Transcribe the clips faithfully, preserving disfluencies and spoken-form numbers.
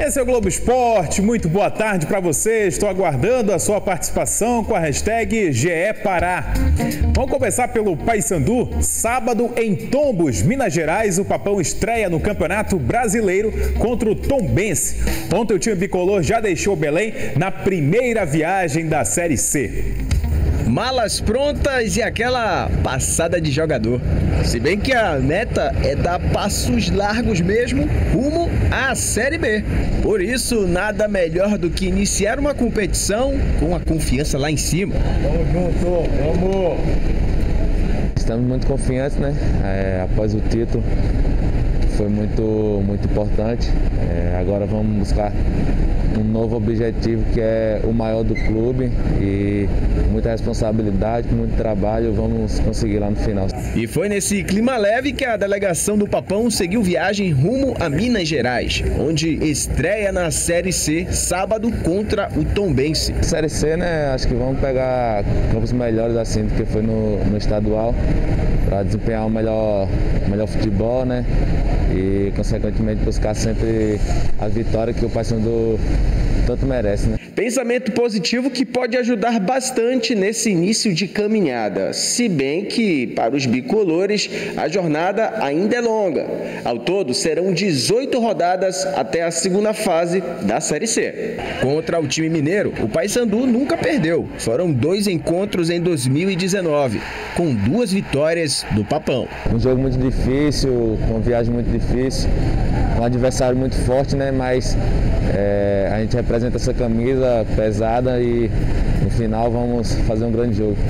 Esse é o Globo Esporte, muito boa tarde para você. Estou aguardando a sua participação com a hashtag G E Pará. Vamos começar pelo Paysandu. Sábado em Tombos, Minas Gerais, o Papão estreia no Campeonato Brasileiro contra o Tombense. Ontem o time bicolor já deixou Belém na primeira viagem da Série C. Malas prontas e aquela passada de jogador. Se bem que a meta é dar passos largos mesmo rumo à Série B. Por isso, nada melhor do que iniciar uma competição com a confiança lá em cima. Vamos junto, vamos! Estamos muito confiantes, né? É, após o título, foi muito, muito importante. É, agora vamos buscar um novo objetivo que é o maior do clube e muita responsabilidade, muito trabalho, vamos conseguir lá no final. E foi nesse clima leve que a delegação do Papão seguiu viagem rumo a Minas Gerais, onde estreia na Série C sábado contra o Tombense. Série C, né? Acho que vamos pegar campos melhores assim do que foi no, no estadual para desempenhar o melhor, melhor futebol, né? E consequentemente buscar sempre a vitória que o Paysandu tanto merece, né? Pensamento positivo que pode ajudar bastante nesse início de caminhada, se bem que para os bicolores a jornada ainda é longa. Ao todo serão dezoito rodadas até a segunda fase da Série C. Contra o time mineiro, o Paysandu nunca perdeu. Foram dois encontros em dois mil e dezenove, com duas vitórias do Papão. Um jogo muito difícil, uma viagem muito difícil, um adversário muito forte, né? Mas é, a gente representa essa camisa pesada e no final vamos fazer um grande jogo.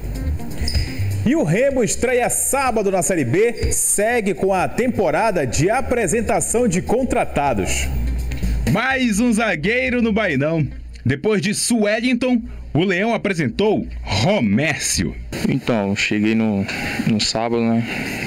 E o Remo estreia sábado na Série B, segue com a temporada de apresentação de contratados. Mais um zagueiro no Bainão. Depois de Suellington, o Leão apresentou Romércio. Então, cheguei no, no sábado, né?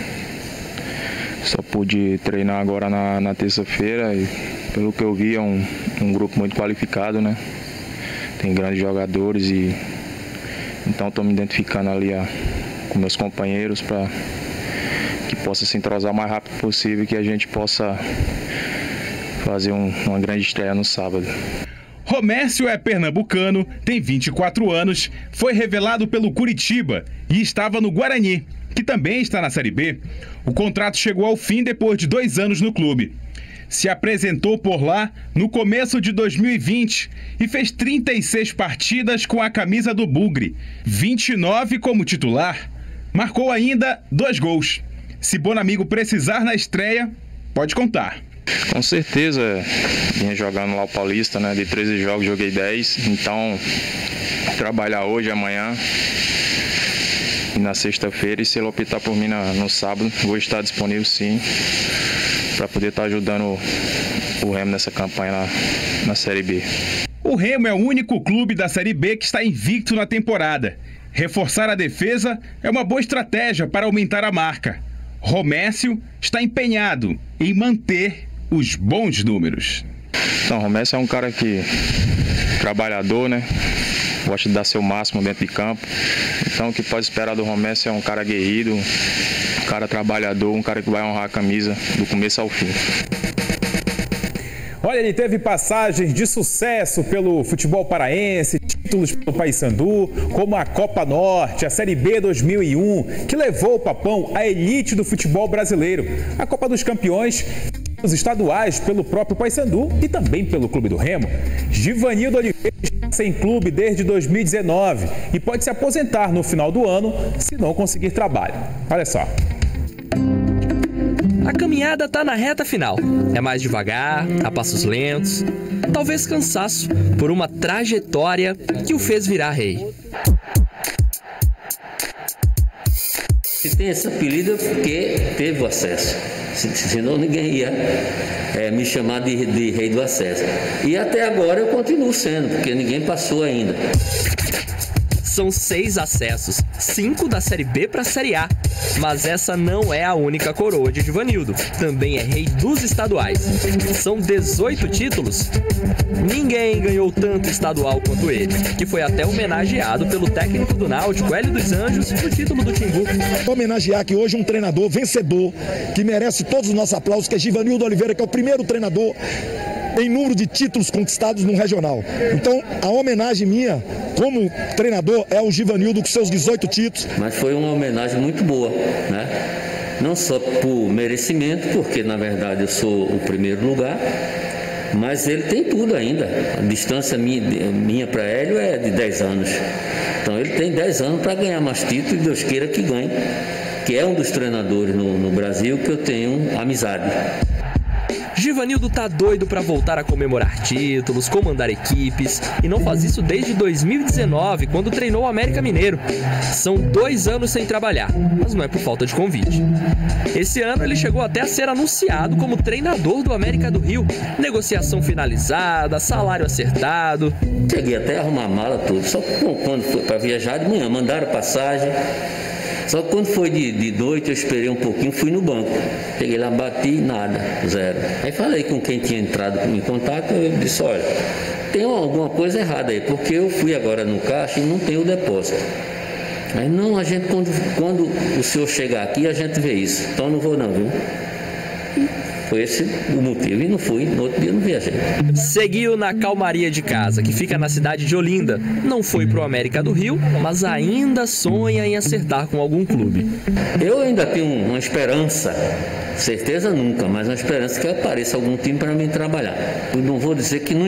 Só pude treinar agora na, na terça-feira e pelo que eu vi é um, um grupo muito qualificado, né? Tem grandes jogadores e então estou me identificando ali a, com meus companheiros para que possa se entrosar o mais rápido possível e que a gente possa fazer um, uma grande estreia no sábado. Romércio é pernambucano, tem vinte e quatro anos, foi revelado pelo Curitiba e estava no Guarani, que também está na Série B. O contrato chegou ao fim depois de dois anos no clube. Se apresentou por lá no começo de dois mil e vinte e fez trinta e seis partidas com a camisa do Bugre, vinte e nove como titular. Marcou ainda dois gols. Se Bonamigo precisar na estreia, pode contar. Com certeza, vinha jogando lá o Paulista, né? De treze jogos, joguei dez. Então, trabalhar hoje, amanhã e na sexta-feira. E se ele optar por mim na, no sábado, vou estar disponível sim, para poder estar ajudando o, o Remo nessa campanha na, na Série B. O Remo é o único clube da Série B que está invicto na temporada. Reforçar a defesa é uma boa estratégia para aumentar a marca. Romércio está empenhado em manter os bons números. Então, o Romércio é um cara que trabalhador, né? Gosta de dar seu máximo dentro de campo. Então, o que pode esperar do Romércio é um cara aguerrido, um cara trabalhador, um cara que vai honrar a camisa do começo ao fim. Olha, ele teve passagens de sucesso pelo futebol paraense, títulos pelo Paysandu, como a Copa Norte, a Série B dois mil e um, que levou o Papão à elite do futebol brasileiro, a Copa dos Campeões, os estaduais pelo próprio Paysandu e também pelo Clube do Remo. Givanildo Oliveira está sem clube desde dois mil e dezenove e pode se aposentar no final do ano se não conseguir trabalho. Olha só. A caminhada tá na reta final. É mais devagar, a passos lentos, talvez cansaço por uma trajetória que o fez virar rei. Se tem esse apelido é porque teve o acesso, senão ninguém ia é, me chamar de, de rei do acesso. E até agora eu continuo sendo, porque ninguém passou ainda. São seis acessos, cinco da Série B para a Série A. Mas essa não é a única coroa de Givanildo. Também é rei dos estaduais. São dezoito títulos. Ninguém ganhou tanto estadual quanto ele, que foi até homenageado pelo técnico do Náutico, Hélio dos Anjos, no título do Timbu. Homenagear aqui hoje um treinador vencedor, que merece todos os nossos aplausos, que é Givanildo Oliveira, que é o primeiro treinador em número de títulos conquistados no regional. Então, a homenagem minha, como treinador, é ao Givanildo com seus dezoito títulos. Mas foi uma homenagem muito boa, né? Não só por merecimento, porque na verdade eu sou o primeiro lugar, mas ele tem tudo ainda. A distância minha, minha para Hélio é de dez anos. Então ele tem dez anos para ganhar mais títulos e Deus queira que ganhe, que é um dos treinadores no, no Brasil que eu tenho amizade. Givanildo tá doido para voltar a comemorar títulos, comandar equipes e não faz isso desde dois mil e dezenove, quando treinou o América Mineiro. São dois anos sem trabalhar, mas não é por falta de convite. Esse ano ele chegou até a ser anunciado como treinador do América do Rio. Negociação finalizada, salário acertado. Cheguei até a arrumar a mala tudo, só que quando foi para viajar de manhã, mandaram passagem. Só que quando foi de, de noite, eu esperei um pouquinho, fui no banco. Cheguei lá, bati, nada, zero. Aí falei com quem tinha entrado em contato, eu disse, olha, tem alguma coisa errada aí, porque eu fui agora no caixa e não tem o depósito. Aí, não, a gente, quando, quando o senhor chegar aqui, a gente vê isso. Então não vou não, viu? Foi esse o motivo, e não fui, no outro dia não viajei. Seguiu na calmaria de casa, que fica na cidade de Olinda. Não foi pro América do Rio, mas ainda sonha em acertar com algum clube. Eu ainda tenho uma esperança, certeza nunca, mas uma esperança que apareça algum time para mim trabalhar. Eu não vou dizer que não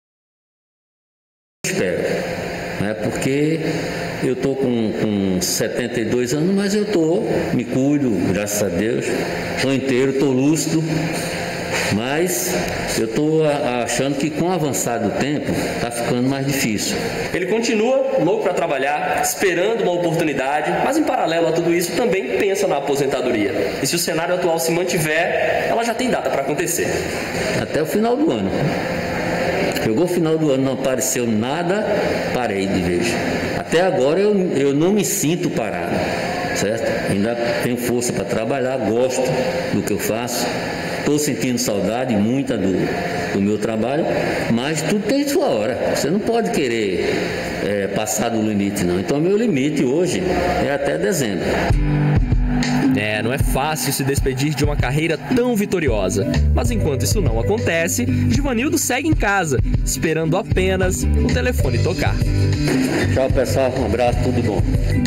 espero, né? Porque eu estou com, com setenta e dois anos, mas eu estou, me cuido, graças a Deus, estou inteiro, estou lúcido, mas eu estou achando que com o avançar do tempo está ficando mais difícil. Ele continua louco para trabalhar, esperando uma oportunidade, mas em paralelo a tudo isso também pensa na aposentadoria. E se o cenário atual se mantiver, ela já tem data para acontecer. Até o final do ano. Chegou o final do ano, não apareceu nada, parei de vez. Até agora eu, eu não me sinto parado, certo? Ainda tenho força para trabalhar, gosto do que eu faço. Estou sentindo saudade, muita do, do meu trabalho, mas tudo tem sua hora. Você não pode querer é, passar do limite, não. Então, meu limite hoje é até dezembro. É, não é fácil se despedir de uma carreira tão vitoriosa. Mas enquanto isso não acontece, Givanildo segue em casa, esperando apenas o telefone tocar. Tchau, pessoal. Um abraço, tudo bom.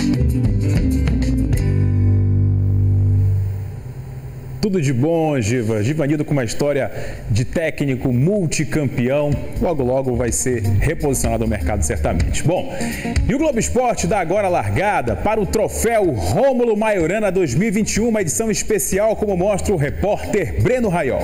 Tudo de bom, Giva. Givanildo com uma história de técnico multicampeão. Logo, logo vai ser reposicionado ao mercado, certamente. Bom, e o Globo Esporte dá agora a largada para o troféu Rômulo Maiorana dois mil e vinte e um, uma edição especial, como mostra o repórter Breno Raiol.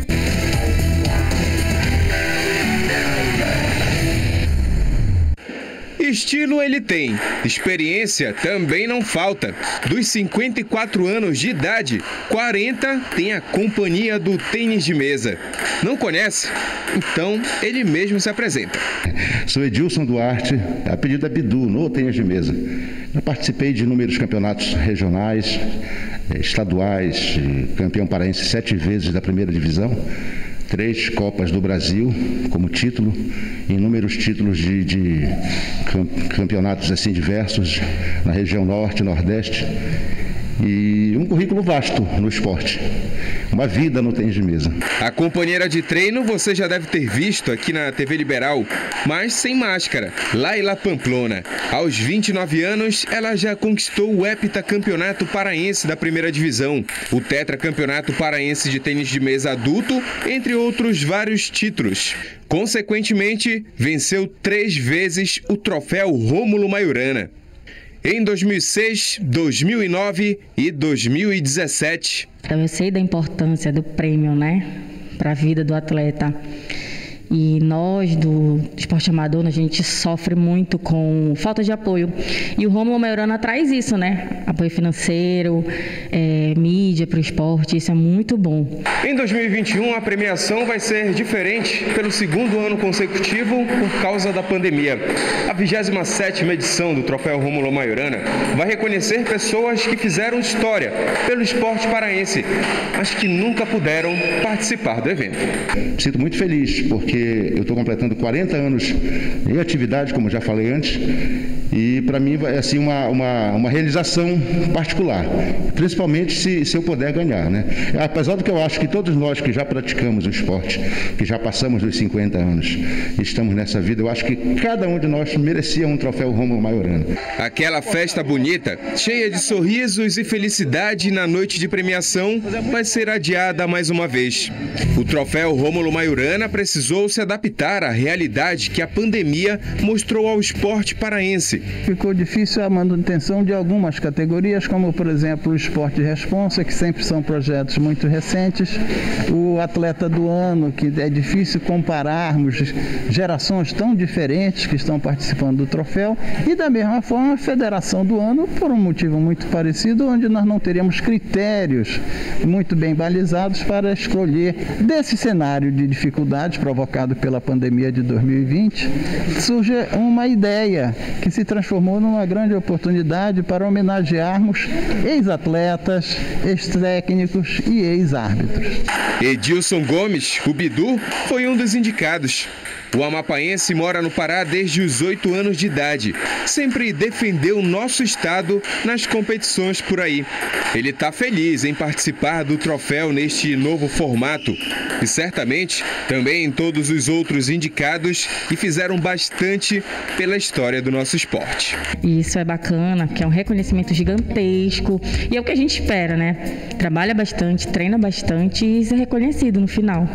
Estilo ele tem, experiência também não falta. Dos cinquenta e quatro anos de idade, quarenta tem a companhia do tênis de mesa. Não conhece? Então ele mesmo se apresenta. Sou Edilson Duarte, a pedido da Bidu, no tênis de mesa. Eu participei de inúmeros campeonatos regionais, estaduais, campeão paraense sete vezes da primeira divisão. Três Copas do Brasil como título, inúmeros títulos de, de campeonatos assim diversos na região norte, nordeste, e um currículo vasto no esporte, uma vida no tênis de mesa. A companheira de treino você já deve ter visto aqui na T V Liberal, mas sem máscara, Laila Pamplona. Aos vinte e nove anos, ela já conquistou o heptacampeonato paraense da primeira divisão, o tetracampeonato paraense de tênis de mesa adulto, entre outros vários títulos. Consequentemente, venceu três vezes o troféu Rômulo Maiorana. Em dois mil e seis, dois mil e nove e dois mil e dezessete. Então eu sei da importância do prêmio, né, para a vida do atleta. E nós do esporte amador, a gente sofre muito com falta de apoio. E o Rômulo Maiorana traz isso, né? Apoio financeiro, é, mídia para o esporte, isso é muito bom. Em dois mil e vinte e um, a premiação vai ser diferente pelo segundo ano consecutivo por causa da pandemia. A vigésima sétima edição do Troféu Rômulo Maiorana vai reconhecer pessoas que fizeram história pelo esporte paraense, mas que nunca puderam participar do evento. Sinto muito feliz, porque eu estou completando quarenta anos em atividade, como já falei antes, E para mim vai assim uma, uma, uma realização particular, principalmente se, se eu puder ganhar, né? Apesar do que eu acho que todos nós que já praticamos o esporte, que já passamos dos cinquenta anos, estamos nessa vida, eu acho que cada um de nós merecia um troféu Rômulo Maiorana. Aquela festa bonita, cheia de sorrisos e felicidade na noite de premiação, vai ser adiada mais uma vez. O troféu Rômulo Maiorana precisou se adaptar à realidade que a pandemia mostrou ao esporte paraense. Ficou difícil a manutenção de algumas categorias, como por exemplo o esporte de responsa, que sempre são projetos muito recentes, o atleta do ano, que é difícil compararmos gerações tão diferentes que estão participando do troféu, e da mesma forma a federação do ano, por um motivo muito parecido, onde nós não teríamos critérios muito bem balizados para escolher. Desse cenário de dificuldades provocado pela pandemia de dois mil e vinte, surge uma ideia que se transformou numa grande oportunidade para homenagearmos ex-atletas, ex-técnicos e ex-árbitros. Edilson Gomes, o Bidu, foi um dos indicados. O amapaense mora no Pará desde os oito anos de idade. Sempre defendeu nosso estado nas competições por aí. Ele está feliz em participar do troféu neste novo formato. E certamente também todos os outros indicados que fizeram bastante pela história do nosso esporte. Isso é bacana, porque é um reconhecimento gigantesco. E é o que a gente espera, né? Trabalha bastante, treina bastante e ser reconhecido no final.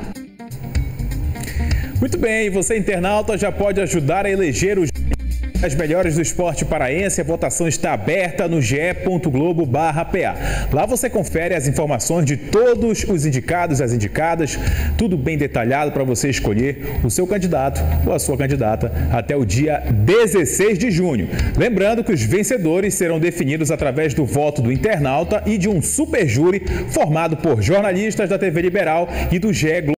Muito bem, você internauta já pode ajudar a eleger os as melhores do esporte paraense. A votação está aberta no ge ponto globo barra pa. Lá você confere as informações de todos os indicados e as indicadas, tudo bem detalhado para você escolher o seu candidato ou a sua candidata até o dia dezesseis de junho. Lembrando que os vencedores serão definidos através do voto do internauta e de um super júri formado por jornalistas da T V Liberal e do G E Globo.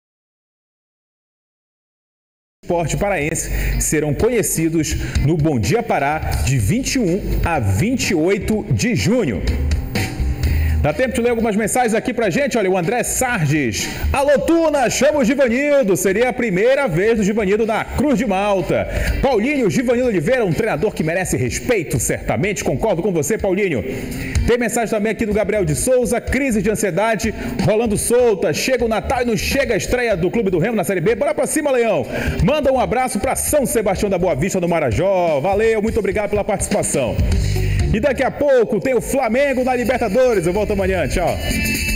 Esporte paraense serão conhecidos no Bom Dia Pará de vinte e um a vinte e oito de junho. Dá tempo de ler algumas mensagens aqui pra gente. Olha, o André Sardes. Alô, Tuna, chama o Givanildo. Seria a primeira vez do Givanildo na Cruz de Malta. Paulinho, Givanildo Oliveira, um treinador que merece respeito, certamente. Concordo com você, Paulinho. Tem mensagem também aqui do Gabriel de Souza. Crise de ansiedade rolando solta. Chega o Natal e não chega a estreia do Clube do Remo na Série B. Bora pra cima, Leão. Manda um abraço pra São Sebastião da Boa Vista, no Marajó. Valeu, muito obrigado pela participação. E daqui a pouco tem o Flamengo na Libertadores. Eu volto amanhã. Tchau.